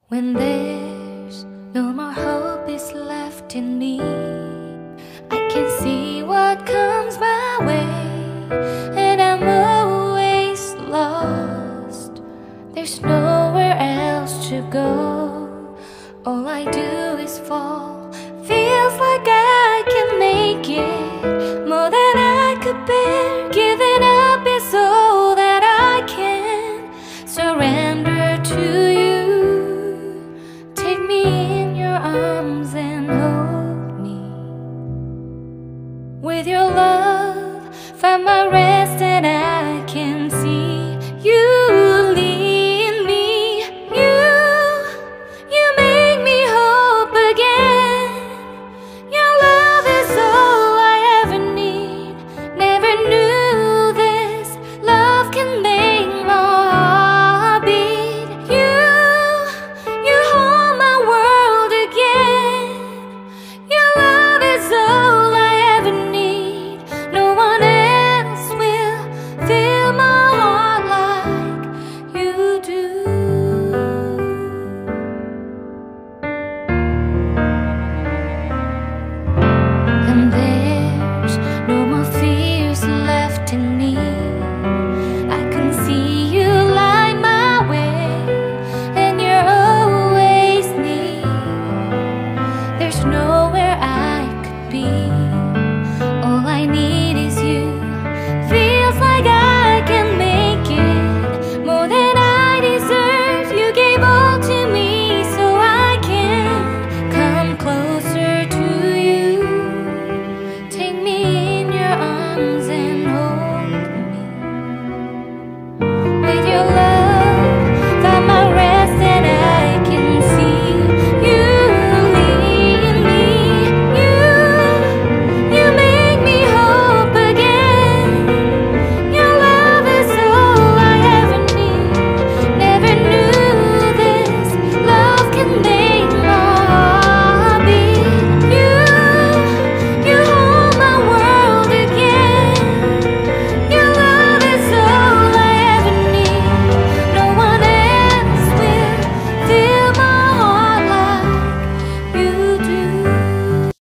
When there's no more hope is left in me, I can see what comes my way, and I'm always lost. There's nowhere else to go. All I do is fall. Feels like I can make it more than I could bear.